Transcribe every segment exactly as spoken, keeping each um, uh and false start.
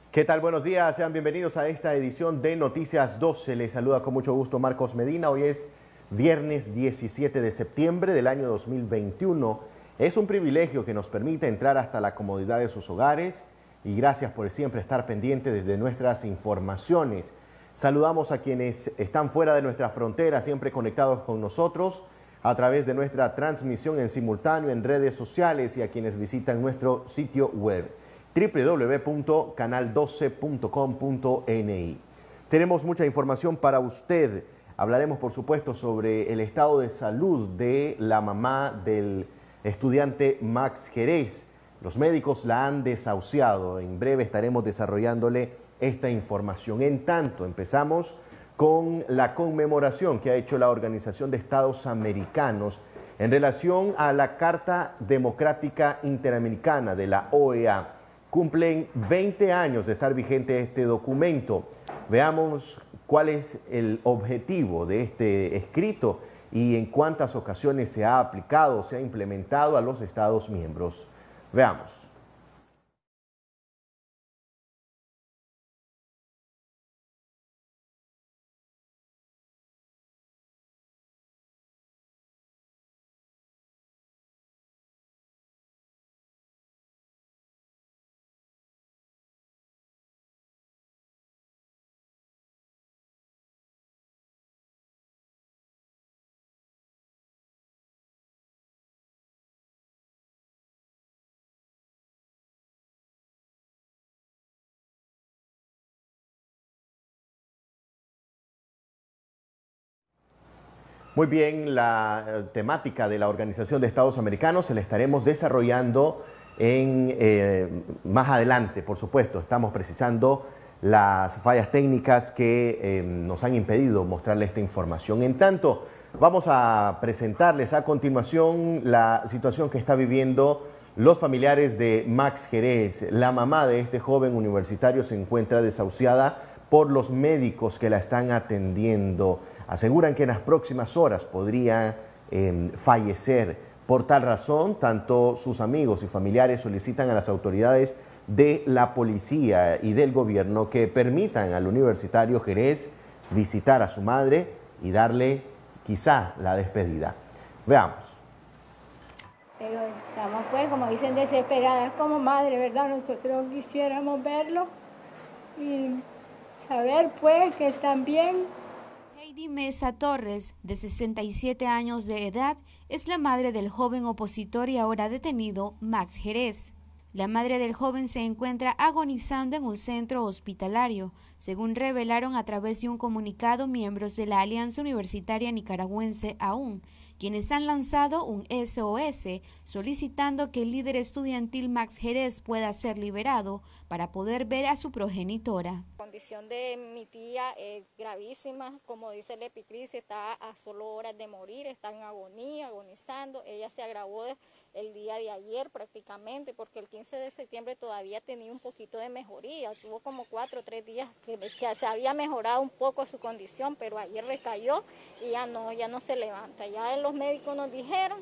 ¿Qué tal? Buenos días, sean bienvenidos a esta edición de Noticias doce. Les saluda con mucho gusto Marcos Medina. Hoy es viernes diecisiete de septiembre del año dos mil veintiuno. Es un privilegio que nos permite entrar hasta la comodidad de sus hogares y gracias por siempre estar pendientes desde nuestras informaciones. Saludamos a quienes están fuera de nuestra frontera, siempre conectados con nosotros a través de nuestra transmisión en simultáneo en redes sociales y a quienes visitan nuestro sitio web doble u doble u doble u punto canal doce punto com punto n i. Tenemos mucha información para usted. Hablaremos, por supuesto, sobre el estado de salud de la mamá del estudiante Max Jerez. Los médicos la han desahuciado. En breve estaremos desarrollándole esta información. En tanto, empezamos con la conmemoración que ha hecho la Organización de Estados Americanos en relación a la Carta Democrática Interamericana de la O E A. Cumplen veinte años de estar vigente este documento. Veamos cuál es el objetivo de este escrito y en cuántas ocasiones se ha aplicado, se ha implementado a los Estados miembros. Veamos. Muy bien, la temática de la Organización de Estados Americanos se la estaremos desarrollando en, eh, más adelante, por supuesto. Estamos precisando las fallas técnicas que eh, nos han impedido mostrarle esta información. En tanto, vamos a presentarles a continuación la situación que está viviendo los familiares de Max Jerez. La mamá de este joven universitario se encuentra desahuciada por los médicos que la están atendiendo. Aseguran que en las próximas horas podría eh, fallecer. Por tal razón, tanto sus amigos y familiares solicitan a las autoridades de la policía y del gobierno que permitan al universitario Jerez visitar a su madre y darle quizá la despedida. Veamos. Pero estamos pues, como dicen, desesperadas como madre, ¿verdad? Nosotros quisiéramos verlo y saber pues que están bien. Heidi Mesa Torres, de sesenta y siete años de edad, es la madre del joven opositor y ahora detenido Max Jerez. La madre del joven se encuentra agonizando en un centro hospitalario, según revelaron a través de un comunicado miembros de la Alianza Universitaria Nicaragüense A U N, quienes han lanzado un S O S solicitando que el líder estudiantil Max Jerez pueda ser liberado para poder ver a su progenitora. La condición de mi tía es gravísima, como dice el epicris, está a solo horas de morir, está en agonía, agonizando. Ella se agravó el día de ayer prácticamente, porque el quince de septiembre todavía tenía un poquito de mejoría, tuvo como cuatro o tres días que, que se había mejorado un poco su condición, pero ayer recayó y ya no, ya no se levanta. Ya los médicos nos dijeron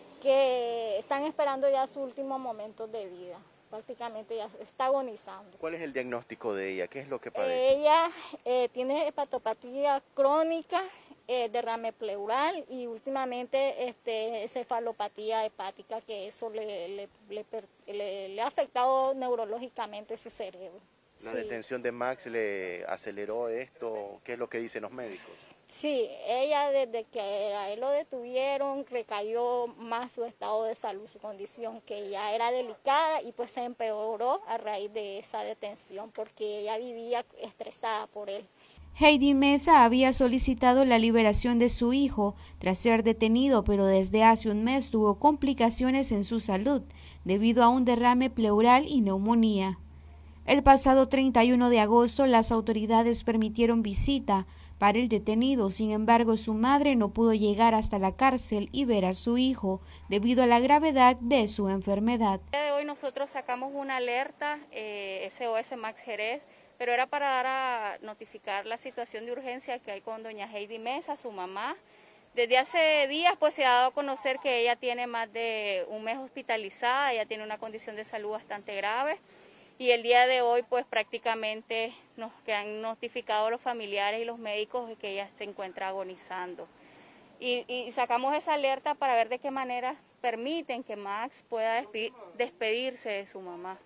que están esperando ya sus últimos momentos de vida. Prácticamente ya está agonizando. ¿Cuál es el diagnóstico de ella? ¿Qué es lo que padece? Ella eh, tiene hepatopatía crónica, eh, derrame pleural y últimamente este, cefalopatía hepática, que eso le, le, le, le, le ha afectado neurológicamente su cerebro. ¿La sí. detención de Max le aceleró esto? ¿Qué es lo que dicen los médicos? Sí, ella desde que a él lo detuvieron recayó más su estado de salud, su condición que ya era delicada y pues se empeoró a raíz de esa detención porque ella vivía estresada por él. Heidi Mesa había solicitado la liberación de su hijo tras ser detenido, pero desde hace un mes tuvo complicaciones en su salud debido a un derrame pleural y neumonía. El pasado treinta y uno de agosto las autoridades permitieron visita para el detenido, sin embargo su madre no pudo llegar hasta la cárcel y ver a su hijo debido a la gravedad de su enfermedad. El día de hoy nosotros sacamos una alerta eh, S O S Max Jerez, pero era para dar a notificar la situación de urgencia que hay con doña Heidi Mesa, su mamá. Desde hace días pues se ha dado a conocer que ella tiene más de un mes hospitalizada, ella tiene una condición de salud bastante grave y el día de hoy pues prácticamente nos que han notificado los familiares y los médicos de que ella se encuentra agonizando. Y, y sacamos esa alerta para ver de qué manera permiten que Max pueda despedir, despedirse de su mamá.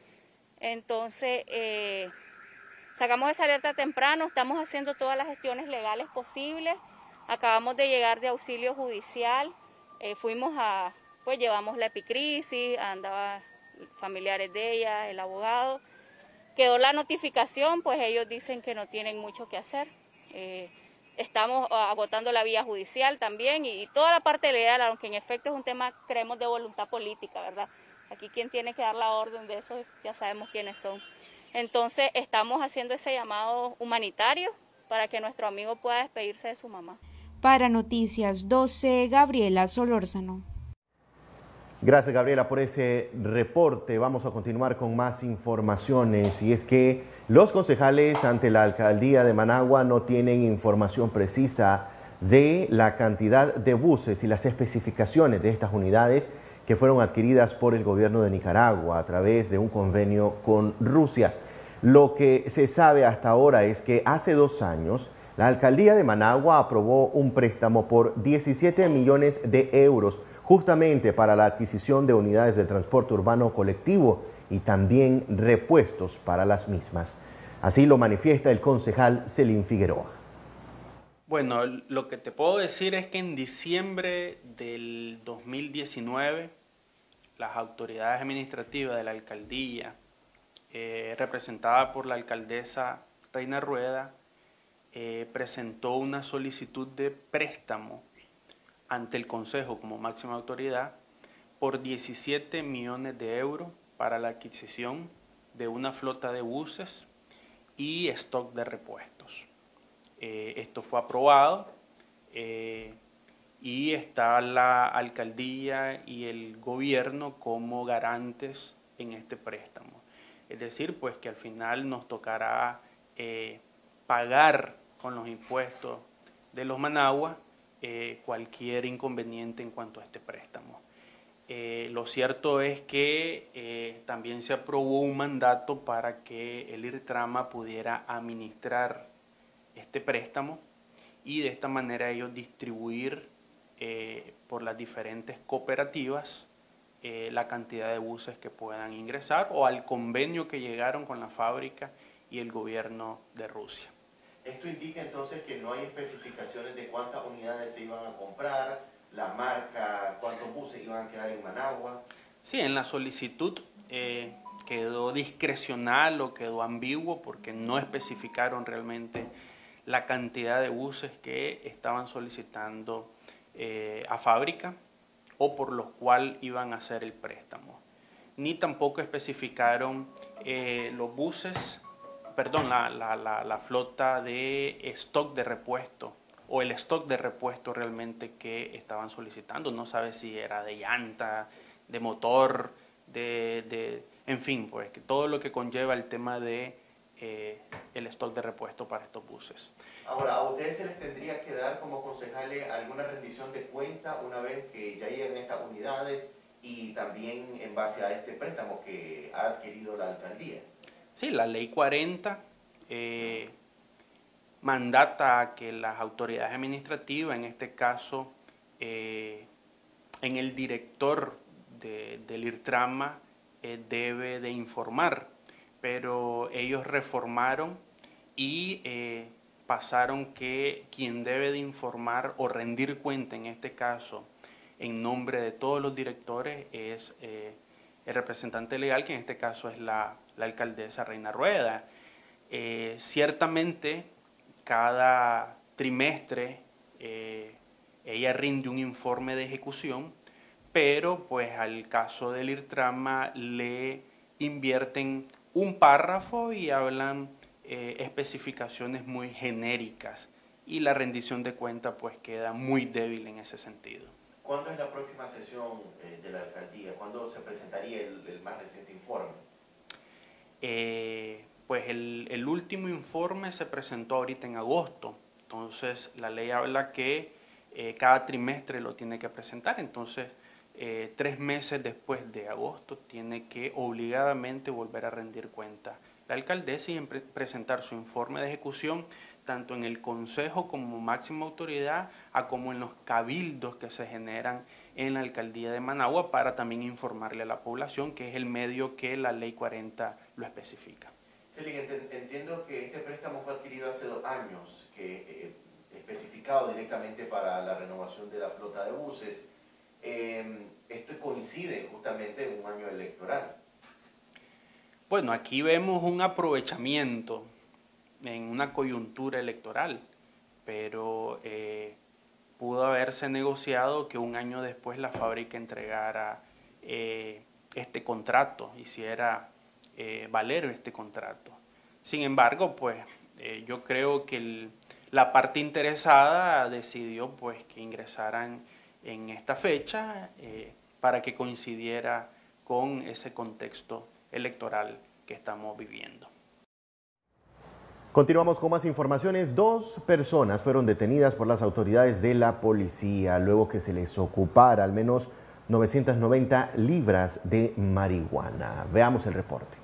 Entonces, eh, sacamos esa alerta temprano, estamos haciendo todas las gestiones legales posibles, acabamos de llegar de auxilio judicial, eh, fuimos a, pues llevamos la epicrisis, andaban familiares de ella, el abogado, quedó la notificación, pues ellos dicen que no tienen mucho que hacer. Eh, Estamos agotando la vía judicial también y, y toda la parte legal, aunque en efecto es un tema, creemos, de voluntad política, ¿verdad? Aquí quien tiene que dar la orden de eso ya sabemos quiénes son. Entonces estamos haciendo ese llamado humanitario para que nuestro amigo pueda despedirse de su mamá. Para Noticias doce, Gabriela Solórzano. Gracias, Gabriela, por ese reporte. Vamos a continuar con más informaciones, y es que los concejales ante la alcaldía de Managua no tienen información precisa de la cantidad de buses y las especificaciones de estas unidades que fueron adquiridas por el gobierno de Nicaragua a través de un convenio con Rusia. Lo que se sabe hasta ahora es que hace dos años la alcaldía de Managua aprobó un préstamo por diecisiete millones de euros justamente para la adquisición de unidades de transporte urbano colectivo y también repuestos para las mismas. Así lo manifiesta el concejal Celín Figueroa. Bueno, lo que te puedo decir es que en diciembre del dos mil diecinueve, las autoridades administrativas de la alcaldía, eh, representada por la alcaldesa Reina Rueda, eh, presentó una solicitud de préstamo ante el Consejo como máxima autoridad por diecisiete millones de euros para la adquisición de una flota de buses y stock de repuestos. Eh, esto fue aprobado eh, y está la alcaldía y el gobierno como garantes en este préstamo. Es decir, pues que al final nos tocará eh, pagar con los impuestos de los Managua Eh, cualquier inconveniente en cuanto a este préstamo. Eh, lo cierto es que eh, también se aprobó un mandato para que el IRTRAMA pudiera administrar este préstamo y de esta manera ellos distribuir eh, por las diferentes cooperativas eh, la cantidad de buses que puedan ingresar o al convenio que llegaron con la fábrica y el gobierno de Rusia. Esto indica entonces que no hay especificaciones de cuántas unidades se iban a comprar, la marca, cuántos buses iban a quedar en Managua. Sí, en la solicitud eh, quedó discrecional o quedó ambiguo porque no especificaron realmente la cantidad de buses que estaban solicitando eh, a fábrica o por los cuales iban a hacer el préstamo. Ni tampoco especificaron eh, los buses, perdón, la, la, la, la flota de stock de repuesto o el stock de repuesto realmente que estaban solicitando. No sabe si era de llanta, de motor, de, de en fin, pues que todo lo que conlleva el tema de eh, el stock de repuesto para estos buses. Ahora, ¿a ustedes se les tendría que dar como concejales alguna rendición de cuenta una vez que ya lleguen estas unidades y también en base a este préstamo que ha adquirido la alcaldía? Sí, la ley cuarenta eh, mandata a que las autoridades administrativas, en este caso eh, en el director de, del IRTRAMA, eh, debe de informar, pero ellos reformaron y eh, pasaron que quien debe de informar o rendir cuenta, en este caso, en nombre de todos los directores, es eh, el representante legal, que en este caso es la, la alcaldesa Reina Rueda. Eh, ciertamente, cada trimestre eh, ella rinde un informe de ejecución, pero pues al caso del IRTRAMA le invierten un párrafo y hablan eh, especificaciones muy genéricas y la rendición de cuenta pues queda muy débil en ese sentido. ¿Cuándo es la próxima sesión eh, de la alcaldía? ¿Cuándo se presentaría el, el más reciente informe? Eh, pues el, el último informe se presentó ahorita en agosto, entonces la ley habla que eh, cada trimestre lo tiene que presentar, entonces eh, tres meses después de agosto tiene que obligadamente volver a rendir cuenta la alcaldesa y pre presentar su informe de ejecución tanto en el Consejo como máxima autoridad, a como en los cabildos que se generan en la alcaldía de Managua, para también informarle a la población, que es el medio que la ley cuarenta lo especifica. Celín, entiendo que este préstamo fue adquirido hace dos años, que eh, especificado directamente para la renovación de la flota de buses. Eh, esto coincide justamente en un año electoral. Bueno, aquí vemos un aprovechamiento en una coyuntura electoral, pero eh, pudo haberse negociado que un año después la fábrica entregara eh, este contrato, hiciera eh, valer este contrato. Sin embargo, pues eh, yo creo que el, la parte interesada decidió pues que ingresaran en esta fecha eh, para que coincidiera con ese contexto electoral que estamos viviendo. Continuamos con más informaciones. Dos personas fueron detenidas por las autoridades de la policía luego que se les ocupara al menos novecientas noventa libras de marihuana. Veamos el reporte.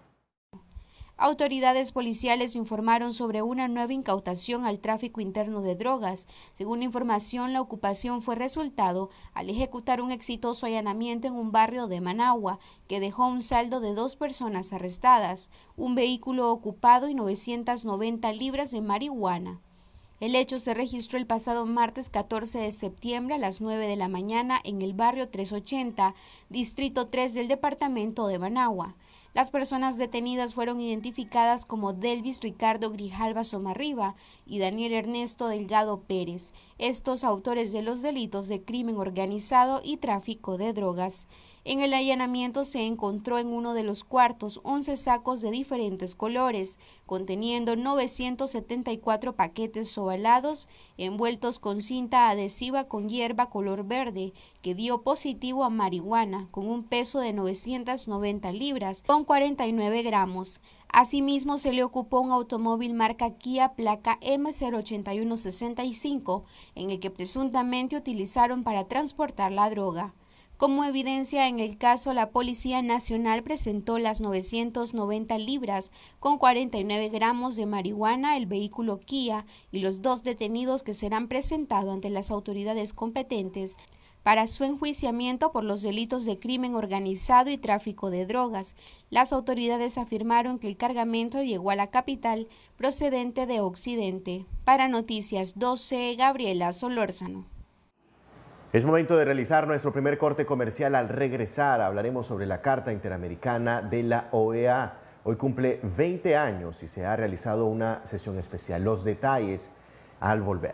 Autoridades policiales informaron sobre una nueva incautación al tráfico interno de drogas. Según información, la ocupación fue resultado al ejecutar un exitoso allanamiento en un barrio de Managua, que dejó un saldo de dos personas arrestadas, un vehículo ocupado y novecientas noventa libras de marihuana. El hecho se registró el pasado martes catorce de septiembre a las nueve de la mañana en el barrio trescientos ochenta, distrito tres del departamento de Managua. Las personas detenidas fueron identificadas como Delvis Ricardo Grijalva Somarriba y Daniel Ernesto Delgado Pérez, estos autores de los delitos de crimen organizado y tráfico de drogas. En el allanamiento se encontró en uno de los cuartos once sacos de diferentes colores, conteniendo novecientos setenta y cuatro paquetes ovalados envueltos con cinta adhesiva con hierba color verde, que dio positivo a marihuana, con un peso de novecientas noventa libras, con cuarenta y nueve gramos. Asimismo, se le ocupó un automóvil marca Kia placa M cero ocho uno seis cinco, en el que presuntamente utilizaron para transportar la droga. Como evidencia en el caso, la Policía Nacional presentó las novecientas noventa libras con cuarenta y nueve gramos de marihuana, el vehículo Kia y los dos detenidos que serán presentados ante las autoridades competentes para su enjuiciamiento por los delitos de crimen organizado y tráfico de drogas. Las autoridades afirmaron que el cargamento llegó a la capital procedente de Occidente. Para Noticias doce, Gabriela Solórzano. Es momento de realizar nuestro primer corte comercial. Al regresar hablaremos sobre la Carta Interamericana de la O E A. Hoy cumple veinte años y se ha realizado una sesión especial. Los detalles al volver.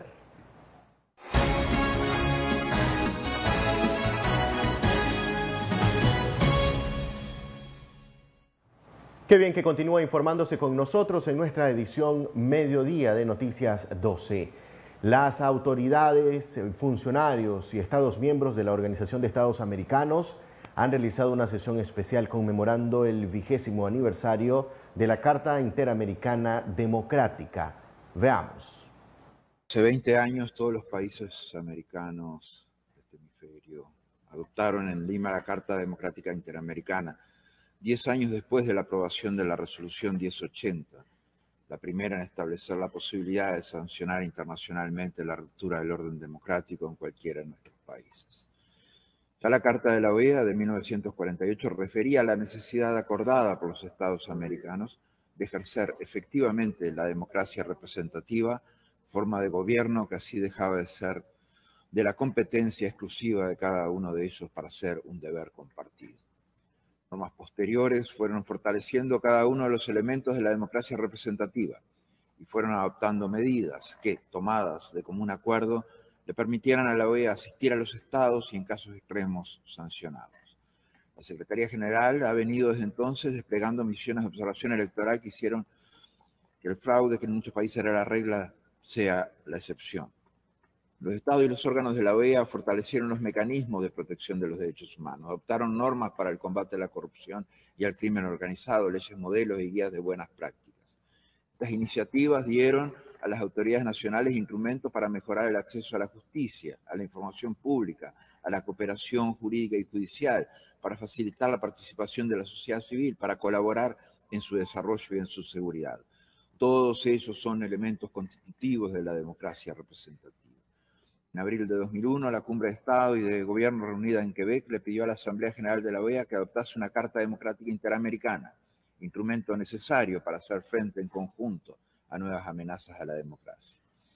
Qué bien que continúa informándose con nosotros en nuestra edición Mediodía de Noticias doce. Las autoridades, funcionarios y Estados miembros de la Organización de Estados Americanos han realizado una sesión especial conmemorando el vigésimo aniversario de la Carta Interamericana Democrática. Veamos. Hace veinte años todos los países americanos de este hemisferio adoptaron en Lima la Carta Democrática Interamericana, diez años después de la aprobación de la Resolución diez ochenta. La primera en establecer la posibilidad de sancionar internacionalmente la ruptura del orden democrático en cualquiera de nuestros países. Ya la Carta de la O E A de mil novecientos cuarenta y ocho refería a la necesidad acordada por los Estados americanos de ejercer efectivamente la democracia representativa, forma de gobierno que así dejaba de ser de la competencia exclusiva de cada uno de ellos para ser un deber compartido. Normas posteriores fueron fortaleciendo cada uno de los elementos de la democracia representativa y fueron adoptando medidas que, tomadas de común acuerdo, le permitieran a la O E A asistir a los estados y, en casos extremos, sancionarlos. La Secretaría General ha venido desde entonces desplegando misiones de observación electoral que hicieron que el fraude, que en muchos países era la regla, sea la excepción. Los estados y los órganos de la O E A fortalecieron los mecanismos de protección de los derechos humanos, adoptaron normas para el combate a la corrupción y al crimen organizado, leyes modelos y guías de buenas prácticas. Estas iniciativas dieron a las autoridades nacionales instrumentos para mejorar el acceso a la justicia, a la información pública, a la cooperación jurídica y judicial, para facilitar la participación de la sociedad civil, para colaborar en su desarrollo y en su seguridad. Todos ellos son elementos constitutivos de la democracia representativa. En abril de dos mil uno, la Cumbre de Estado y de Gobierno reunida en Quebec le pidió a la Asamblea General de la O E A que adoptase una Carta Democrática Interamericana, instrumento necesario para hacer frente en conjunto a nuevas amenazas a la democracia.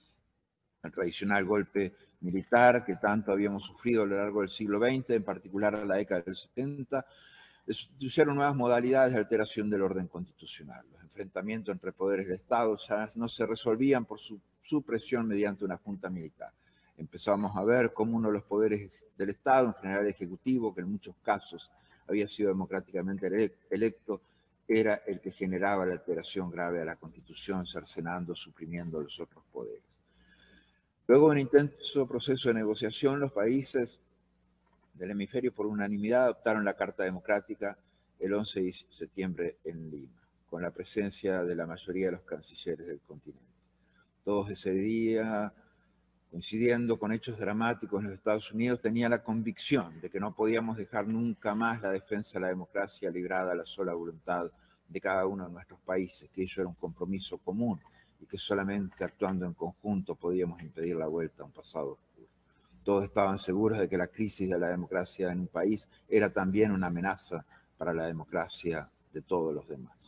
El tradicional golpe militar que tanto habíamos sufrido a lo largo del siglo veinte, en particular en la década del setenta, le sustituyeron nuevas modalidades de alteración del orden constitucional. Los enfrentamientos entre poderes del Estado ya no se resolvían por su supresión mediante una junta militar. Empezamos a ver cómo uno de los poderes del Estado, en general el Ejecutivo, que en muchos casos había sido democráticamente electo, era el que generaba la alteración grave a la Constitución, cercenando, suprimiendo los otros poderes. Luego de un intenso proceso de negociación, los países del hemisferio por unanimidad adoptaron la Carta Democrática el once de septiembre en Lima, con la presencia de la mayoría de los cancilleres del continente. Todos ese día, coincidiendo con hechos dramáticos en los Estados Unidos, tenía la convicción de que no podíamos dejar nunca más la defensa de la democracia librada a la sola voluntad de cada uno de nuestros países, que ello era un compromiso común y que solamente actuando en conjunto podíamos impedir la vuelta a un pasado oscuro. Todos estaban seguros de que la crisis de la democracia en un país era también una amenaza para la democracia de todos los demás.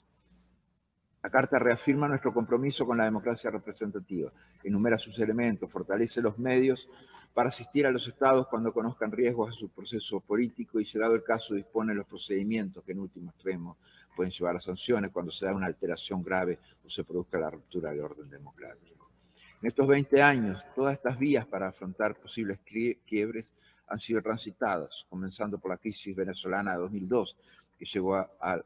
La Carta reafirma nuestro compromiso con la democracia representativa, enumera sus elementos, fortalece los medios para asistir a los estados cuando conozcan riesgos a su proceso político y, llegado el caso, dispone los procedimientos que en último extremo pueden llevar a sanciones cuando se da una alteración grave o se produzca la ruptura del orden democrático. En estos veinte años, todas estas vías para afrontar posibles quiebres han sido transitadas, comenzando por la crisis venezolana de dos mil dos, que llevó a, a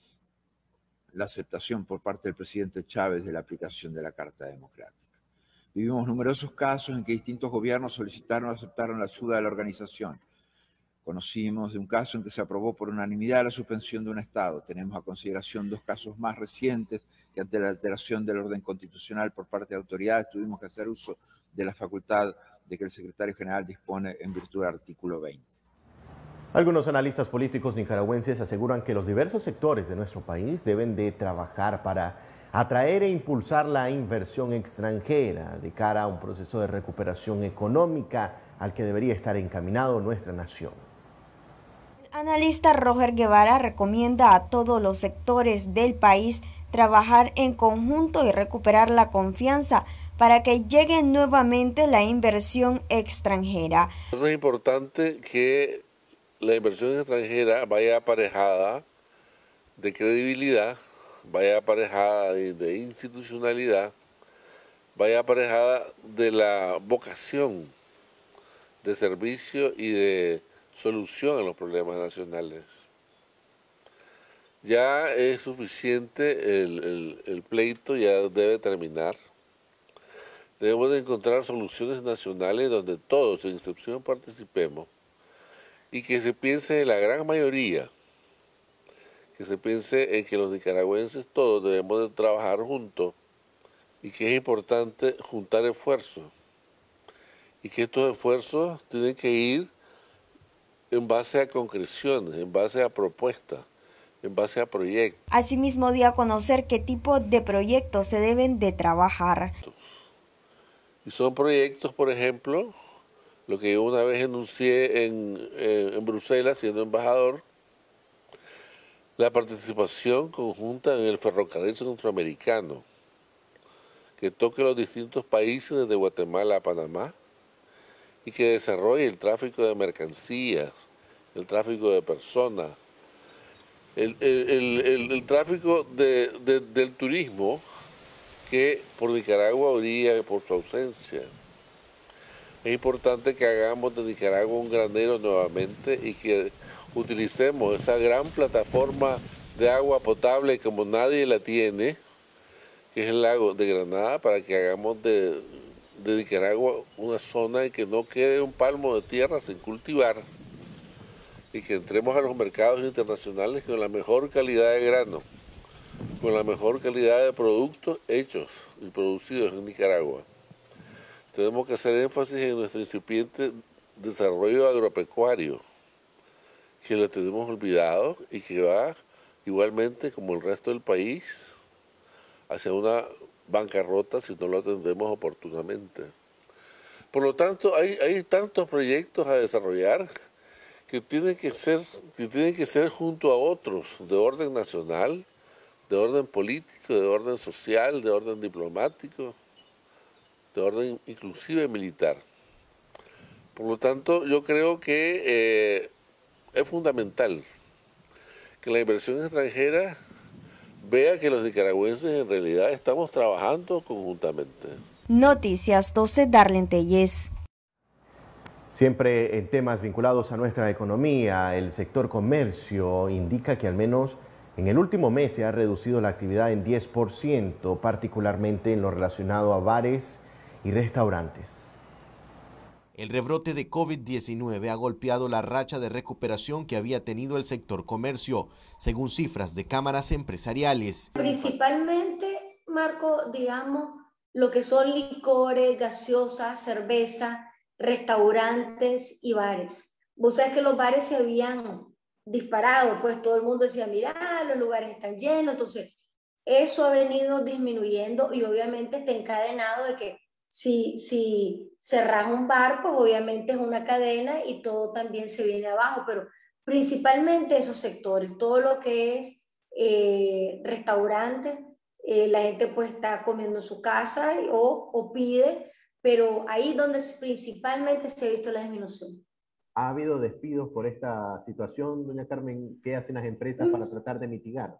la aceptación por parte del presidente Chávez de la aplicación de la Carta Democrática. Vivimos numerosos casos en que distintos gobiernos solicitaron o aceptaron la ayuda de la organización. Conocimos de un caso en que se aprobó por unanimidad la suspensión de un Estado. Tenemos a consideración dos casos más recientes que, ante la alteración del orden constitucional por parte de autoridades, tuvimos que hacer uso de la facultad de que el secretario general dispone en virtud del artículo veinte. Algunos analistas políticos nicaragüenses aseguran que los diversos sectores de nuestro país deben de trabajar para atraer e impulsar la inversión extranjera de cara a un proceso de recuperación económica al que debería estar encaminado nuestra nación. El analista Roger Guevara recomienda a todos los sectores del país trabajar en conjunto y recuperar la confianza para que llegue nuevamente la inversión extranjera. Es importante que la inversión extranjera vaya aparejada de credibilidad, vaya aparejada de, de institucionalidad, vaya aparejada de la vocación de servicio y de solución a los problemas nacionales. Ya es suficiente el, el, el pleito, ya debe terminar. Debemos de encontrar soluciones nacionales donde todos, sin excepción, participemos y que se piense en la gran mayoría, que se piense en que los nicaragüenses todos debemos de trabajar juntos y que es importante juntar esfuerzos y que estos esfuerzos tienen que ir en base a concreciones, en base a propuestas, en base a proyectos. Asimismo, dio a conocer qué tipo de proyectos se deben de trabajar. Y son proyectos, por ejemplo, lo que yo una vez enuncié en, en, en Bruselas, siendo embajador, la participación conjunta en el ferrocarril centroamericano, que toque los distintos países desde Guatemala a Panamá y que desarrolle el tráfico de mercancías, el tráfico de personas, el, el, el, el, el tráfico de, de, del turismo que por Nicaragua brilla por su ausencia. Es importante que hagamos de Nicaragua un granero nuevamente y que utilicemos esa gran plataforma de agua potable como nadie la tiene, que es el lago de Granada, para que hagamos de, de Nicaragua una zona en que no quede un palmo de tierra sin cultivar y que entremos a los mercados internacionales con la mejor calidad de grano, con la mejor calidad de productos hechos y producidos en Nicaragua. Tenemos que hacer énfasis en nuestro incipiente desarrollo agropecuario, que lo tenemos olvidado y que va igualmente como el resto del país hacia una bancarrota si no lo atendemos oportunamente. Por lo tanto, hay, hay tantos proyectos a desarrollar que tienen que ser, que tienen que ser junto a otros de orden nacional, de orden político, de orden social, de orden diplomático, de orden inclusive militar. Por lo tanto, yo creo que eh, es fundamental que la inversión extranjera vea que los nicaragüenses en realidad estamos trabajando conjuntamente. Noticias doce, Darlene Telles. Siempre en temas vinculados a nuestra economía, el sector comercio indica que al menos en el último mes se ha reducido la actividad en diez por ciento, particularmente en lo relacionado a bares y restaurantes. El rebrote de COVID diecinueve ha golpeado la racha de recuperación que había tenido el sector comercio, según cifras de cámaras empresariales. Principalmente, Marco, digamos, lo que son licores, gaseosas, cerveza, restaurantes y bares. Vos sabés que los bares se habían disparado, pues todo el mundo decía, mira, los lugares están llenos, entonces eso ha venido disminuyendo y obviamente está encadenado de que Si, si cerras un bar, pues obviamente es una cadena y todo también se viene abajo, pero principalmente esos sectores, todo lo que es eh, restaurantes, eh, la gente pues está comiendo en su casa o, o pide, pero ahí donde principalmente se ha visto la disminución. ¿Ha habido despidos por esta situación, doña Carmen? ¿Qué hacen las empresas para tratar de mitigar?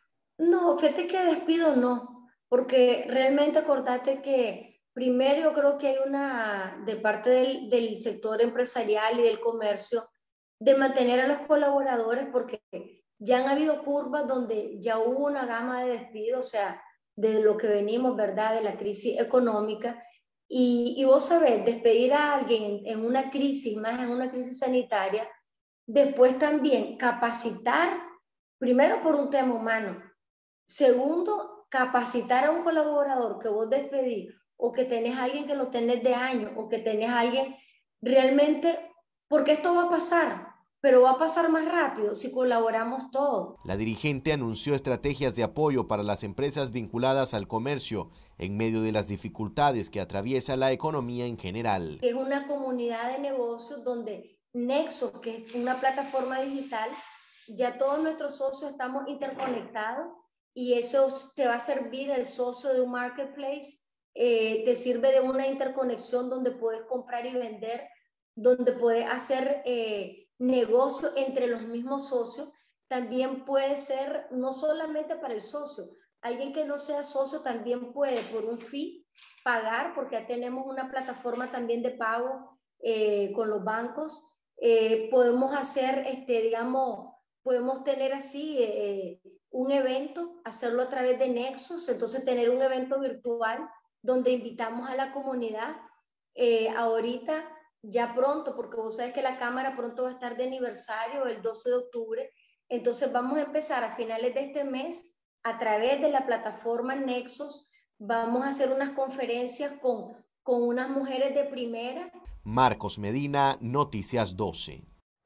No, fíjate que despido no, porque realmente acordate que primero yo creo que hay una, de parte del, del sector empresarial y del comercio, de mantener a los colaboradores, porque ya han habido curvas donde ya hubo una gama de despidos, o sea, de lo que venimos, ¿verdad?, de la crisis económica, y, y vos sabés, despedir a alguien en, en una crisis, más en una crisis sanitaria, después también capacitar, primero por un tema humano, segundo, capacitar a un colaborador que vos despedís, o que tenés a alguien que lo tenés de años, o que tenés a alguien realmente, porque esto va a pasar, pero va a pasar más rápido si colaboramos todos. La dirigente anunció estrategias de apoyo para las empresas vinculadas al comercio en medio de las dificultades que atraviesa la economía en general. Es una comunidad de negocios donde Nexos, que es una plataforma digital, ya todos nuestros socios estamos interconectados y eso te va a servir, el socio de un marketplace, Eh, te sirve de una interconexión donde puedes comprar y vender, donde puedes hacer eh, negocio entre los mismos socios. También puede ser no solamente para el socio, alguien que no sea socio también puede por un fee pagar, porque ya tenemos una plataforma también de pago eh, con los bancos. Eh, podemos hacer, este, digamos, podemos tener así eh, un evento, hacerlo a través de Nexos, entonces tener un evento virtual donde invitamos a la comunidad eh, ahorita, ya pronto, porque vos sabés que la Cámara pronto va a estar de aniversario, el doce de octubre, entonces vamos a empezar a finales de este mes, a través de la plataforma Nexos, vamos a hacer unas conferencias con, con unas mujeres de primera. Marcos Medina, Noticias doce.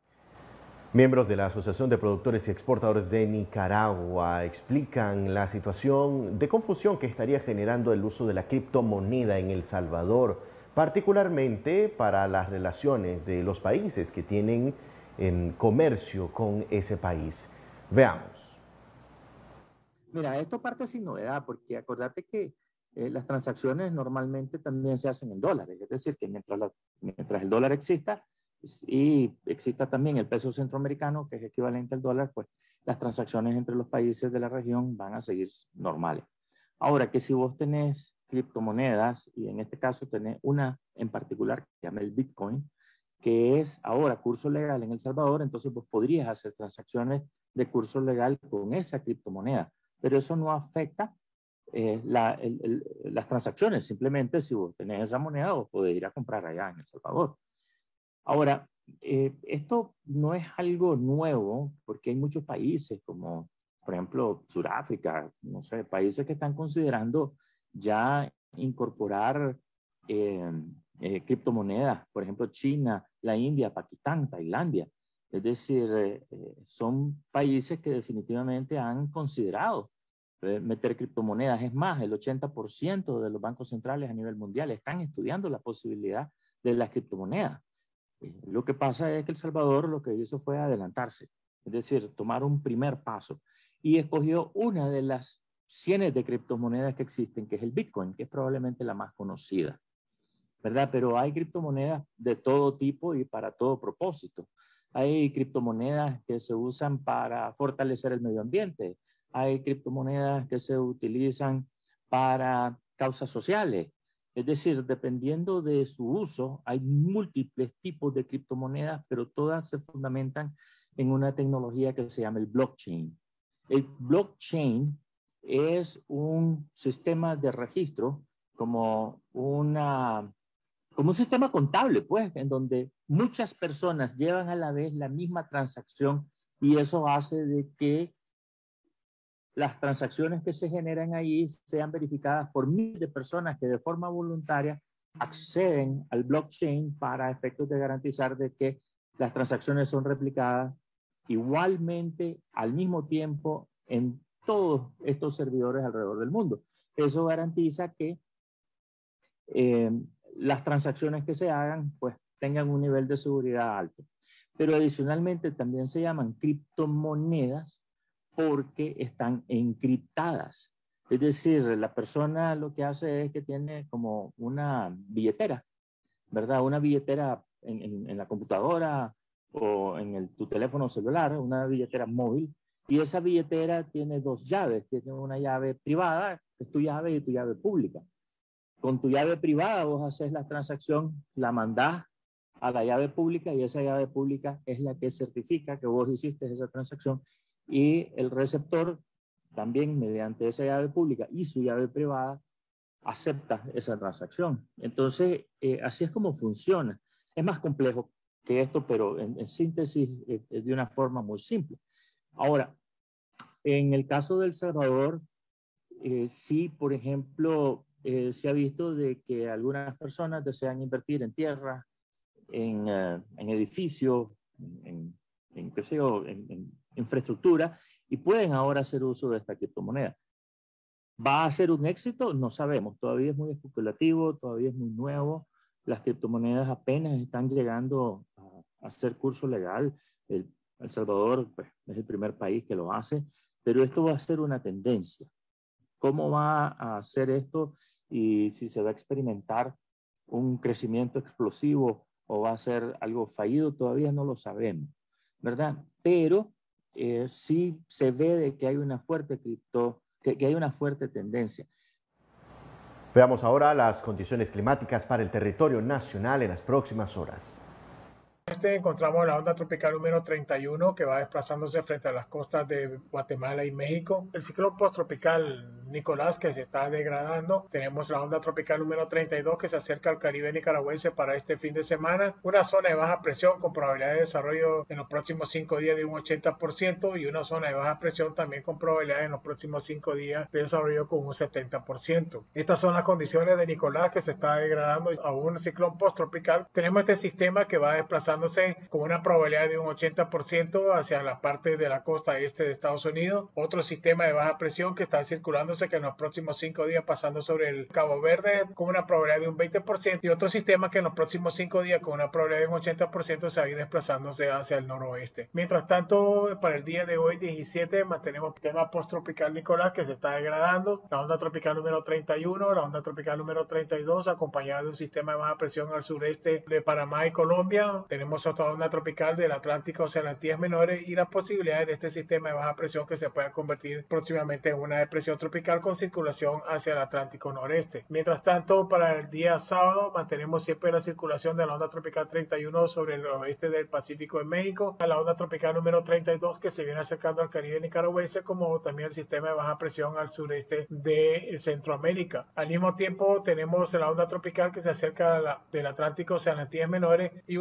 Miembros de la Asociación de Productores y Exportadores de Nicaragua explican la situación de confusión que estaría generando el uso de la criptomoneda en El Salvador, particularmente para las relaciones de los países que tienen en comercio con ese país. Veamos. Mira, esto parte sin novedad, porque acordate que eh, las transacciones normalmente también se hacen en dólares, es decir, que mientras, la, mientras el dólar exista, y exista también el peso centroamericano, que es equivalente al dólar, pues las transacciones entre los países de la región van a seguir normales. Ahora que si vos tenés criptomonedas, y en este caso tenés una en particular que se llama el Bitcoin, que es ahora curso legal en El Salvador, entonces vos podrías hacer transacciones de curso legal con esa criptomoneda, pero eso no afecta eh, la, el, el, las transacciones, simplemente si vos tenés esa moneda, vos podés ir a comprar allá en El Salvador. Ahora, eh, esto no es algo nuevo porque hay muchos países como por ejemplo, Sudáfrica, no sé, países que están considerando ya incorporar eh, eh, criptomonedas, por ejemplo, China, la India, Pakistán, Tailandia. Es decir, eh, eh, son países que definitivamente han considerado eh, meter criptomonedas. Es más, el ochenta por ciento de los bancos centrales a nivel mundial están estudiando la posibilidad de las criptomonedas. Eh, lo que pasa es que El Salvador lo que hizo fue adelantarse, es decir, tomar un primer paso y escogió una de las cientos de criptomonedas que existen, que es el Bitcoin, que es probablemente la más conocida, ¿verdad? Pero hay criptomonedas de todo tipo y para todo propósito. Hay criptomonedas que se usan para fortalecer el medio ambiente. Hay criptomonedas que se utilizan para causas sociales. Es decir, dependiendo de su uso, hay múltiples tipos de criptomonedas, pero todas se fundamentan en una tecnología que se llama el blockchain. El blockchain es un sistema de registro como una... como un sistema contable, pues, en donde muchas personas llevan a la vez la misma transacción y eso hace de que las transacciones que se generan ahí sean verificadas por miles de personas que de forma voluntaria acceden al blockchain para efectos de garantizar de que las transacciones son replicadas igualmente al mismo tiempo en todos estos servidores alrededor del mundo. Eso garantiza que eh, las transacciones que se hagan pues tengan un nivel de seguridad alto. Pero adicionalmente también se llaman criptomonedas porque están encriptadas. Es decir, la persona lo que hace es que tiene como una billetera, ¿verdad? Una billetera en, en, en la computadora o en el, tu teléfono celular, una billetera móvil, y esa billetera tiene dos llaves. Tiene una llave privada, que es tu llave, y tu llave pública. Con tu llave privada vos haces la transacción, la mandás a la llave pública y esa llave pública es la que certifica que vos hiciste esa transacción y el receptor también mediante esa llave pública y su llave privada acepta esa transacción. Entonces, eh, así es como funciona. Es más complejo que esto, pero en, en síntesis es eh, de una forma muy simple. Ahora, en el caso de El Salvador, eh, sí, por ejemplo, Eh, se ha visto de que algunas personas desean invertir en tierra, en, uh, en edificios, en, en, qué sé yo, en, en infraestructura, y pueden ahora hacer uso de esta criptomoneda. ¿Va a ser un éxito? No sabemos. Todavía es muy especulativo, todavía es muy nuevo. Las criptomonedas apenas están llegando a, a hacer curso legal. El, El Salvador pues, es el primer país que lo hace, pero esto va a ser una tendencia. ¿Cómo va a hacer esto y si se va a experimentar un crecimiento explosivo o va a ser algo fallido? Todavía no lo sabemos, ¿verdad? Pero eh, sí se ve de que hay una fuerte cripto, que, que hay una fuerte tendencia. Veamos ahora las condiciones climáticas para el territorio nacional en las próximas horas. Este encontramos la onda tropical número treinta y uno que va desplazándose frente a las costas de Guatemala y México. El ciclón posttropical Nicolás que se está degradando. Tenemos la onda tropical número treinta y dos que se acerca al Caribe nicaragüense para este fin de semana. Una zona de baja presión con probabilidad de desarrollo en los próximos cinco días de un ochenta por ciento y una zona de baja presión también con probabilidad en los próximos cinco días de desarrollo con un setenta por ciento. Estas son las condiciones de Nicolás que se está degradando a un ciclón posttropical. Tenemos este sistema que va desplazando con una probabilidad de un ochenta por ciento hacia la parte de la costa este de Estados Unidos. Otro sistema de baja presión que está circulándose que en los próximos cinco días pasando sobre el Cabo Verde con una probabilidad de un veinte por ciento y otro sistema que en los próximos cinco días con una probabilidad de un ochenta por ciento se va a ir desplazándose hacia el noroeste. Mientras tanto, para el día de hoy diecisiete mantenemos el tema posttropical Nicolás que se está degradando, la onda tropical número treinta y uno, la onda tropical número treinta y dos acompañada de un sistema de baja presión al sureste de Panamá y Colombia. Tenemos otra onda tropical del Atlántico hacia las Antillas Menores y las posibilidades de este sistema de baja presión que se pueda convertir próximamente en una depresión tropical con circulación hacia el Atlántico noreste. Mientras tanto, para el día sábado mantenemos siempre la circulación de la onda tropical treinta y uno sobre el oeste del Pacífico en México, a la onda tropical número treinta y dos que se viene acercando al Caribe nicaragüense, como también el sistema de baja presión al sureste de Centroamérica. Al mismo tiempo tenemos la onda tropical que se acerca a la, del Atlántico hacia las Antillas Menores y una baja presión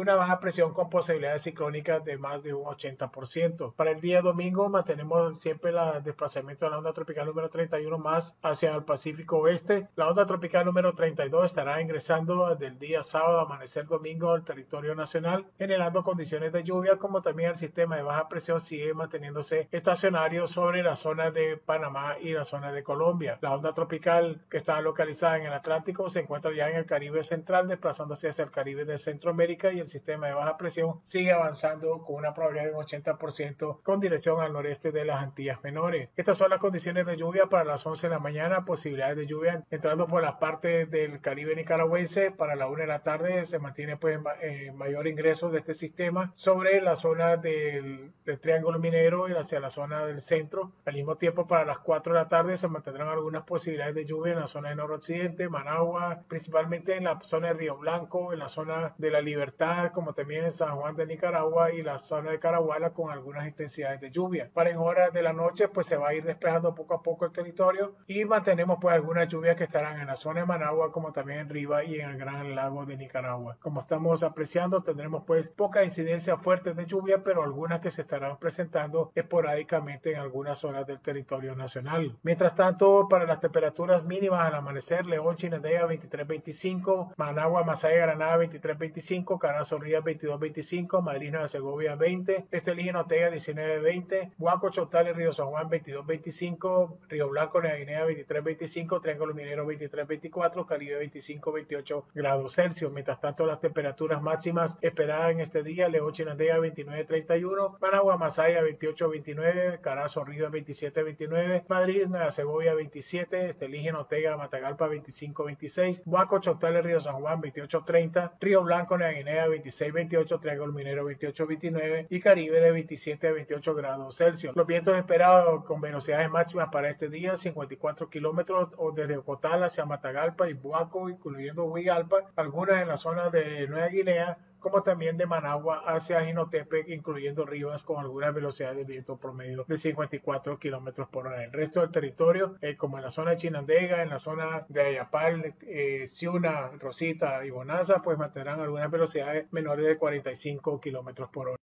presión con posibilidades ciclónicas de más de un ochenta por ciento. Para el día domingo mantenemos siempre el desplazamiento de la onda tropical número treinta y uno más hacia el Pacífico Oeste. La onda tropical número treinta y dos estará ingresando del día sábado a amanecer domingo al territorio nacional, generando condiciones de lluvia, como también el sistema de baja presión sigue manteniéndose estacionario sobre la zona de Panamá y la zona de Colombia. La onda tropical que está localizada en el Atlántico se encuentra ya en el Caribe central, desplazándose hacia el Caribe de Centroamérica, y el sistema de baja presión sigue avanzando con una probabilidad de un ochenta por ciento con dirección al noreste de las Antillas Menores. Estas son las condiciones de lluvia para las once de la mañana, posibilidades de lluvia entrando por la parte del Caribe nicaragüense. Para la una de la tarde se mantiene pues eh, mayor ingreso de este sistema sobre la zona del, del Triángulo Minero y hacia la zona del centro. Al mismo tiempo, para las cuatro de la tarde se mantendrán algunas posibilidades de lluvia en la zona de noroccidente, Managua, principalmente en la zona de Río Blanco, en la zona de La Libertad, como también en San Juan de Nicaragua y la zona de Caraguala, con algunas intensidades de lluvia. Para en horas de la noche pues se va a ir despejando poco a poco el territorio y mantenemos pues algunas lluvias que estarán en la zona de Managua, como también en Riva y en el Gran Lago de Nicaragua. Como estamos apreciando, tendremos pues poca incidencia fuerte de lluvia, pero algunas que se estarán presentando esporádicamente en algunas zonas del territorio nacional. Mientras tanto, para las temperaturas mínimas al amanecer, León, Chinandega veintitrés veinticinco, Managua, Masaya, Granada veintitrés veinticinco, Carazo, Rías veintidós veinticinco, Madrid, Nueva Segovia veinte, Estelí, Ortega diecinueve veinte, Huaco, Chotá y Río San Juan veintidós veinticinco, Río Blanco, Nueva Guinea veintitrés veinticinco, Triángulo Minero veintitrés veinticuatro, Caribe veinticinco veintiocho grados Celsius. Mientras tanto, las temperaturas máximas esperadas en este día: León, Chinandega veintinueve treinta y uno, Managua, Masaya veintiocho veintinueve, Carazo, Río veintisiete veintinueve, Madrid, Nueva Segovia veintisiete, Estelí, Ortega, Matagalpa veinticinco veintiséis, Huaco, Chotá y Río San Juan veintiocho treinta, Río Blanco, Nueva Guinea veintiséis veintiocho, Triángulo Minero veintiocho veintinueve y Caribe de veintisiete a veintiocho grados Celsius. Los vientos esperados con velocidades máximas para este día: cincuenta y cuatro kilómetros o desde Ocotal hacia Matagalpa y Buaco, incluyendo Huigalpa, algunas en la zona de Nueva Guinea, como también de Managua hacia Jinotepec, incluyendo Rivas, con algunas velocidades de viento promedio de cincuenta y cuatro kilómetros por hora. El resto del territorio, eh, como en la zona de Chinandega, en la zona de Ayapal, eh, Ciuna, Rosita y Bonanza, pues mantendrán algunas velocidades menores de cuarenta y cinco kilómetros por hora.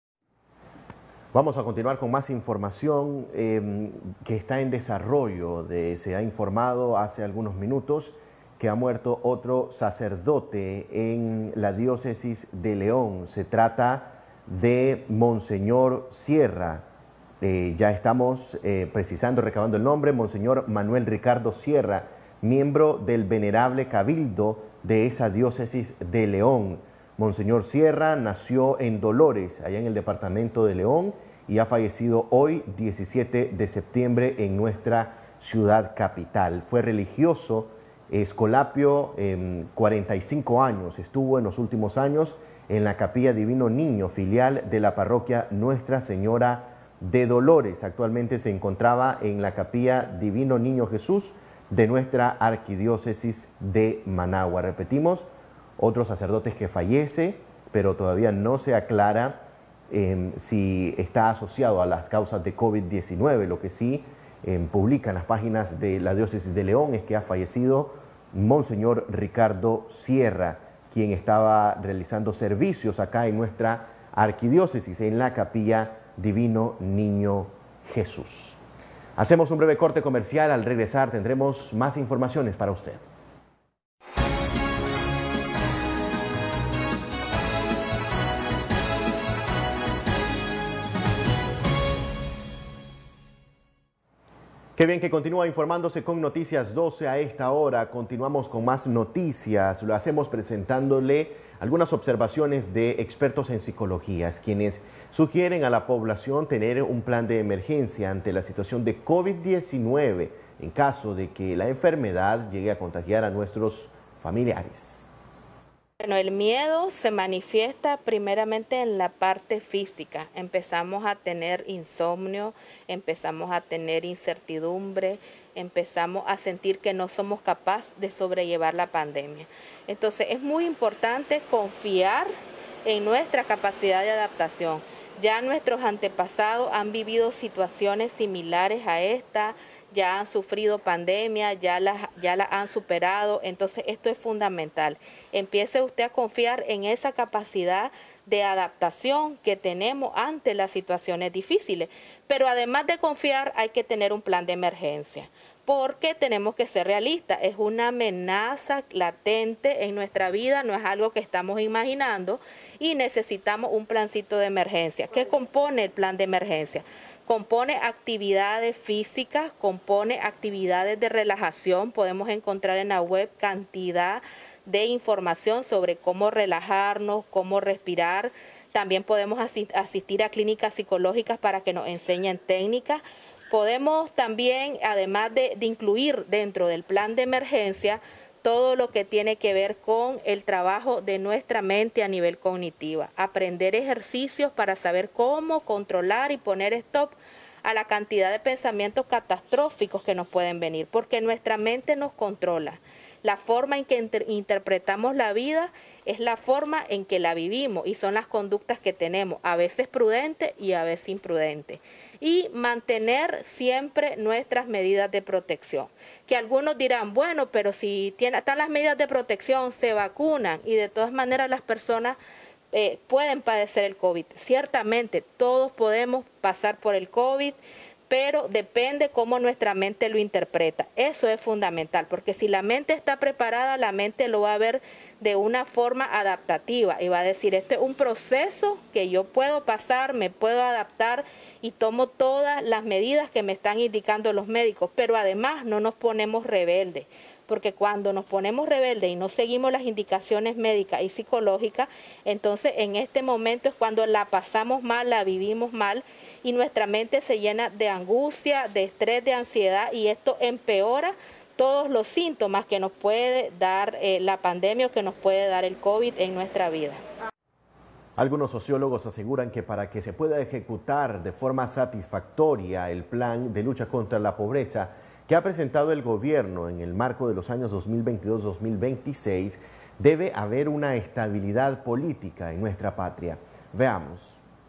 Vamos a continuar con más información eh, que está en desarrollo. De, se ha informado hace algunos minutos que ha muerto otro sacerdote en la diócesis de León. Se trata de Monseñor Sierra. Eh, ya estamos eh, precisando, recabando el nombre: Monseñor Manuel Ricardo Sierra, miembro del venerable cabildo de esa diócesis de León. Monseñor Sierra nació en Dolores, allá en el departamento de León, y ha fallecido hoy, diecisiete de septiembre, en nuestra ciudad capital. Fue religioso escolapio, eh, cuarenta y cinco años. Estuvo en los últimos años en la Capilla Divino Niño, filial de la parroquia Nuestra Señora de Dolores. Actualmente se encontraba en la Capilla Divino Niño Jesús de nuestra arquidiócesis de Managua. Repetimos, otro sacerdote que fallece, pero todavía no se aclara eh, si está asociado a las causas de COVID diecinueve. Lo que sí eh, publican las páginas de la diócesis de León es que ha fallecido Monseñor Ricardo Sierra, quien estaba realizando servicios acá en nuestra arquidiócesis, en la Capilla Divino Niño Jesús. Hacemos un breve corte comercial. Al regresar tendremos más informaciones para usted. Qué bien que continúa informándose con Noticias doce a esta hora. Continuamos con más noticias. Lo hacemos presentándole algunas observaciones de expertos en psicología, quienes sugieren a la población tener un plan de emergencia ante la situación de COVID diecinueve en caso de que la enfermedad llegue a contagiar a nuestros familiares. Bueno, el miedo se manifiesta primeramente en la parte física. Empezamos a tener insomnio, empezamos a tener incertidumbre, empezamos a sentir que no somos capaces de sobrellevar la pandemia. Entonces es muy importante confiar en nuestra capacidad de adaptación. Ya nuestros antepasados han vivido situaciones similares a esta, ya han sufrido pandemia, ya las ya la han superado, entonces esto es fundamental. Empiece usted a confiar en esa capacidad de adaptación que tenemos ante las situaciones difíciles. Pero además de confiar, hay que tener un plan de emergencia, porque tenemos que ser realistas. Es una amenaza latente en nuestra vida, no es algo que estamos imaginando, y necesitamos un plancito de emergencia. ¿Qué compone el plan de emergencia? Compone actividades físicas, compone actividades de relajación. Podemos encontrar en la web cantidad de información sobre cómo relajarnos, cómo respirar. También podemos asistir a clínicas psicológicas para que nos enseñen técnicas. Podemos también, además de, de incluir dentro del plan de emergencia, todo lo que tiene que ver con el trabajo de nuestra mente a nivel cognitivo. Aprender ejercicios para saber cómo controlar y poner stop a la cantidad de pensamientos catastróficos que nos pueden venir, porque nuestra mente nos controla. La forma en que inter interpretamos la vida es la forma en que la vivimos y son las conductas que tenemos, a veces prudentes y a veces imprudentes. Y mantener siempre nuestras medidas de protección. Que algunos dirán, bueno, pero si tiene, están las medidas de protección, se vacunan y de todas maneras las personas eh, pueden padecer el COVID. Ciertamente todos podemos pasar por el COVID, pero depende cómo nuestra mente lo interpreta. Eso es fundamental, porque si la mente está preparada, la mente lo va a ver de una forma adaptativa y va a decir, este es un proceso que yo puedo pasar, me puedo adaptar y tomo todas las medidas que me están indicando los médicos, pero además no nos ponemos rebeldes, porque cuando nos ponemos rebeldes y no seguimos las indicaciones médicas y psicológicas, entonces en este momento es cuando la pasamos mal, la vivimos mal y nuestra mente se llena de angustia, de estrés, de ansiedad y esto empeora todos los síntomas que nos puede dar eh, la pandemia o que nos puede dar el COVID en nuestra vida. Algunos sociólogos aseguran que para que se pueda ejecutar de forma satisfactoria el plan de lucha contra la pobreza que ha presentado el gobierno en el marco de los años dos mil veintidós a dos mil veintiséis, debe haber una estabilidad política en nuestra patria. Veamos.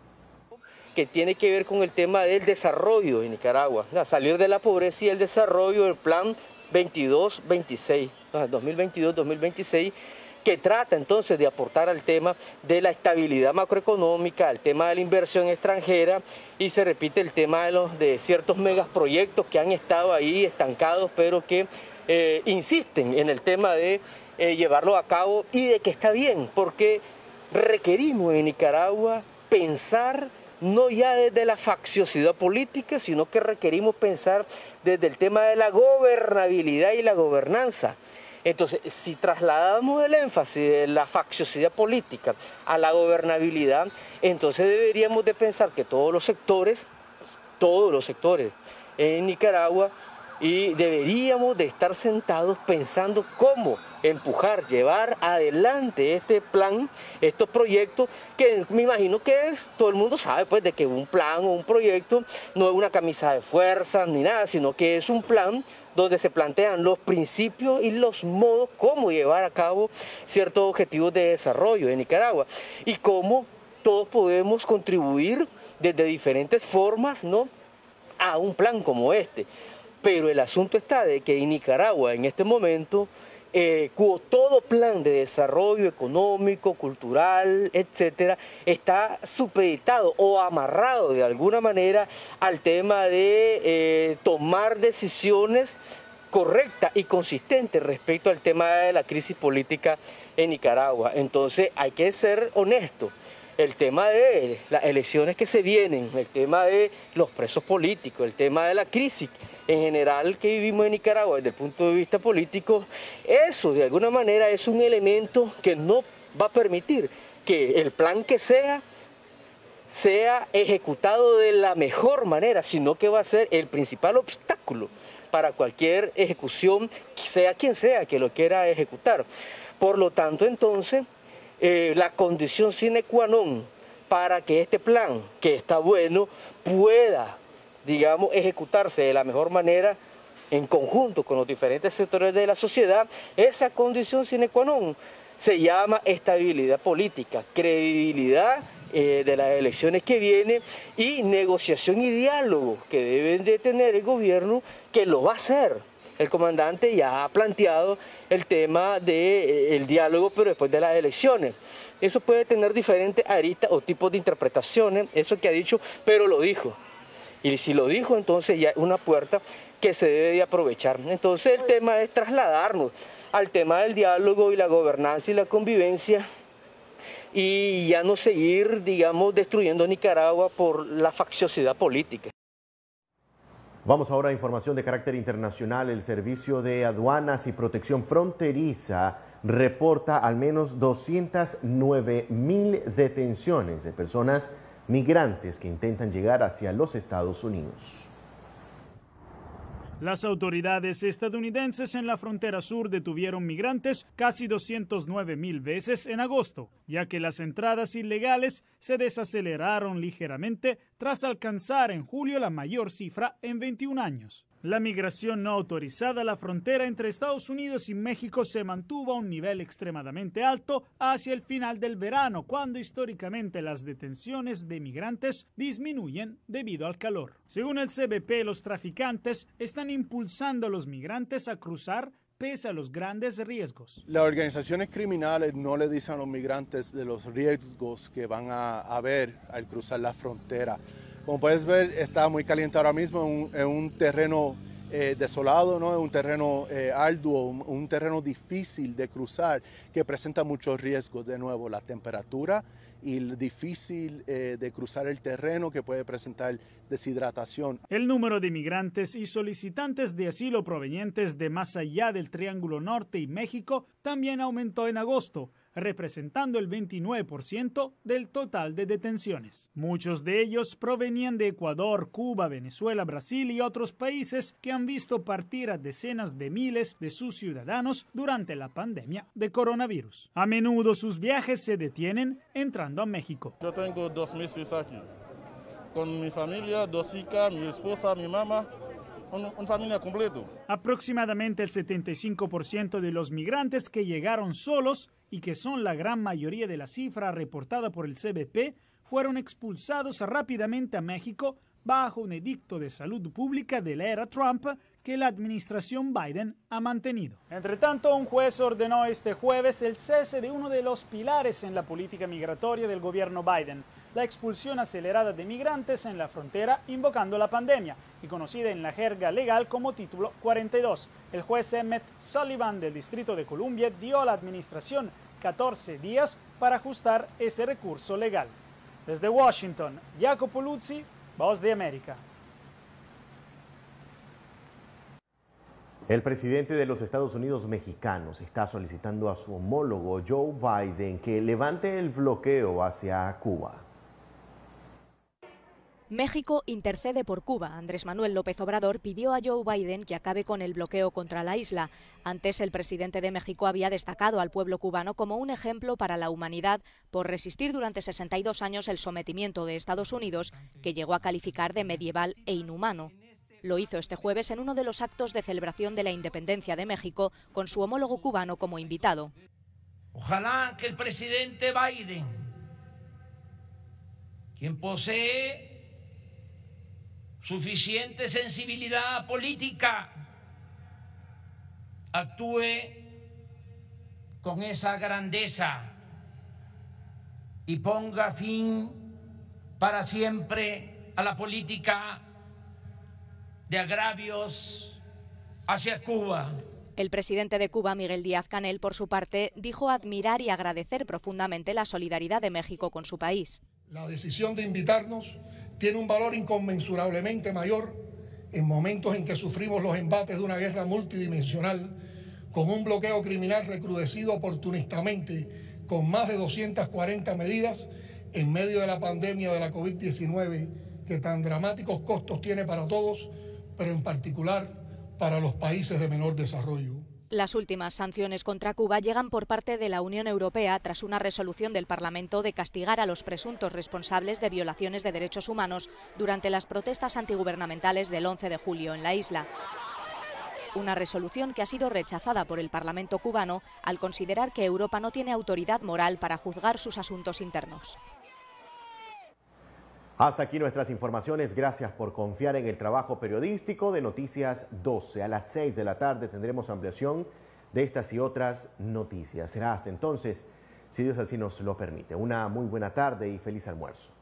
Que tiene que ver con el tema del desarrollo en Nicaragua, o sea, salir de la pobreza y el desarrollo del plan veintidós veintiséis, dos mil veintidós a dos mil veintiséis, que trata entonces de aportar al tema de la estabilidad macroeconómica, al tema de la inversión extranjera y se repite el tema de, los, de ciertos megaproyectos que han estado ahí estancados pero que eh, insisten en el tema de eh, llevarlo a cabo y de que está bien porque requerimos en Nicaragua pensar no ya desde la facciosidad política, sino que requerimos pensar desde el tema de la gobernabilidad y la gobernanza. Entonces, si trasladamos el énfasis de la facciosidad política a la gobernabilidad, entonces deberíamos de pensar que todos los sectores, todos los sectores en Nicaragua, y deberíamos de estar sentados pensando cómo empujar, llevar adelante este plan, estos proyectos, que me imagino que todo el mundo sabe pues de que un plan o un proyecto no es una camisa de fuerza ni nada, sino que es un plan donde se plantean los principios y los modos cómo llevar a cabo ciertos objetivos de desarrollo en Nicaragua y cómo todos podemos contribuir desde diferentes formas, ¿no?, a un plan como este. Pero el asunto está de que en Nicaragua en este momento eh, todo plan de desarrollo económico, cultural, etcétera, está supeditado o amarrado de alguna manera al tema de eh, tomar decisiones correctas y consistentes respecto al tema de la crisis política en Nicaragua. Entonces hay que ser honestos. El tema de las elecciones que se vienen, el tema de los presos políticos, el tema de la crisis en general que vivimos en Nicaragua desde el punto de vista político, eso de alguna manera es un elemento que no va a permitir que el plan que sea, sea ejecutado de la mejor manera, sino que va a ser el principal obstáculo para cualquier ejecución, sea quien sea que lo quiera ejecutar. Por lo tanto, entonces, Eh, la condición sine qua non para que este plan, que está bueno, pueda, digamos, ejecutarse de la mejor manera en conjunto con los diferentes sectores de la sociedad, esa condición sine qua non se llama estabilidad política, credibilidad eh, de las elecciones que vienen y negociación y diálogo que deben de tener el gobierno, que lo va a hacer. El comandante ya ha planteado el tema del diálogo, pero después de las elecciones. Eso puede tener diferentes aristas o tipos de interpretaciones, eso que ha dicho, pero lo dijo. Y si lo dijo, entonces ya es una puerta que se debe de aprovechar. Entonces el tema es trasladarnos al tema del diálogo y la gobernanza y la convivencia y ya no seguir, digamos, destruyendo Nicaragua por la facciosidad política. Vamos ahora a información de carácter internacional. El Servicio de Aduanas y Protección Fronteriza reporta al menos doscientas nueve mil detenciones de personas migrantes que intentan llegar hacia los Estados Unidos. Las autoridades estadounidenses en la frontera sur detuvieron migrantes casi doscientas nueve mil veces en agosto, ya que las entradas ilegales se desaceleraron ligeramente tras alcanzar en julio la mayor cifra en veintiún años. La migración no autorizada a la frontera entre Estados Unidos y México se mantuvo a un nivel extremadamente alto hacia el final del verano, cuando históricamente las detenciones de migrantes disminuyen debido al calor. Según el C B P, los traficantes están impulsando a los migrantes a cruzar pese a los grandes riesgos. Las organizaciones criminales no le dicen a los migrantes de los riesgos que van a haber al cruzar la frontera. Como puedes ver, está muy caliente ahora mismo en un, en un terreno eh, desolado, ¿no? En un terreno eh, arduo, un, un terreno difícil de cruzar que presenta muchos riesgos. De nuevo, la temperatura y el difícil eh, de cruzar el terreno que puede presentar deshidratación. El número de migrantes y solicitantes de asilo provenientes de más allá del Triángulo Norte y México también aumentó en agosto, representando el veintinueve por ciento del total de detenciones. Muchos de ellos provenían de Ecuador, Cuba, Venezuela, Brasil y otros países que han visto partir a decenas de miles de sus ciudadanos durante la pandemia de coronavirus. A menudo sus viajes se detienen entrando a México. Yo tengo dos meses aquí, con mi familia, dos hijas, mi esposa, mi mamá. Una un familia completo. Aproximadamente el setenta y cinco por ciento de los migrantes que llegaron solos y que son la gran mayoría de la cifra reportada por el C B P fueron expulsados rápidamente a México bajo un edicto de salud pública de la era Trump que la administración Biden ha mantenido. Entre tanto, un juez ordenó este jueves el cese de uno de los pilares en la política migratoria del gobierno Biden, la expulsión acelerada de migrantes en la frontera invocando la pandemia y conocida en la jerga legal como Título cuarenta y dos. El juez Emmett Sullivan del Distrito de Columbia dio a la administración catorce días para ajustar ese recurso legal. Desde Washington, Jacopo Luzzi, Voz de América. El presidente de los Estados Unidos mexicanos está solicitando a su homólogo Joe Biden que levante el bloqueo hacia Cuba. México intercede por Cuba. Andrés Manuel López Obrador pidió a Joe Biden que acabe con el bloqueo contra la isla. Antes, el presidente de México había destacado al pueblo cubano como un ejemplo para la humanidad por resistir durante sesenta y dos años el sometimiento de Estados Unidos, que llegó a calificar de medieval e inhumano. Lo hizo este jueves en uno de los actos de celebración de la independencia de México, con su homólogo cubano como invitado. Ojalá que el presidente Biden, quien posee suficiente sensibilidad política, actúe con esa grandeza y ponga fin para siempre a la política de agravios hacia Cuba. El presidente de Cuba, Miguel Díaz-Canel, por su parte, dijo admirar y agradecer profundamente la solidaridad de México con su país. La decisión de invitarnos tiene un valor inconmensurablemente mayor en momentos en que sufrimos los embates de una guerra multidimensional con un bloqueo criminal recrudecido oportunistamente con más de doscientas cuarenta medidas en medio de la pandemia de la COVID diecinueve que tan dramáticos costos tiene para todos, pero en particular para los países de menor desarrollo. Las últimas sanciones contra Cuba llegan por parte de la Unión Europea tras una resolución del Parlamento de castigar a los presuntos responsables de violaciones de derechos humanos durante las protestas antigubernamentales del once de julio en la isla. Una resolución que ha sido rechazada por el Parlamento cubano al considerar que Europa no tiene autoridad moral para juzgar sus asuntos internos. Hasta aquí nuestras informaciones. Gracias por confiar en el trabajo periodístico de Noticias doce. A las seis de la tarde tendremos ampliación de estas y otras noticias. Será hasta entonces. si Dios así nos lo permite. Una muy buena tarde y feliz almuerzo.